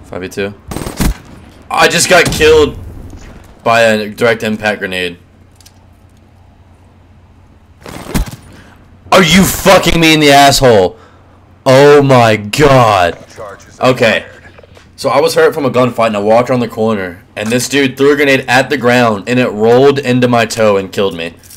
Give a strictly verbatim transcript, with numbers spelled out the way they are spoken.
five v two. I just got killed by a direct impact grenade. Are you fucking me in the asshole? Oh my god. Okay. So I was hurt from a gunfight and I walked around the corner and this dude threw a grenade at the ground and it rolled into my toe and killed me.